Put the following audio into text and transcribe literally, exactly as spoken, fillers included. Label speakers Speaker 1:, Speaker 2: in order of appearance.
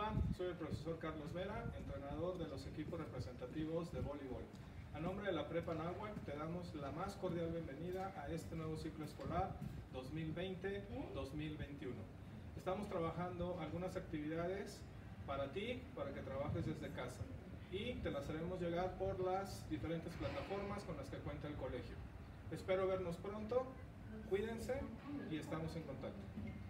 Speaker 1: Hola, soy el profesor Carlos Vera, entrenador de los equipos representativos de voleibol. A nombre de la Prepa Náhuac te damos la más cordial bienvenida a este nuevo ciclo escolar dos mil veinte dos mil veintiuno. Estamos trabajando algunas actividades para ti, para que trabajes desde casa, y te las haremos llegar por las diferentes plataformas con las que cuenta el colegio. Espero vernos pronto, cuídense y estamos en contacto.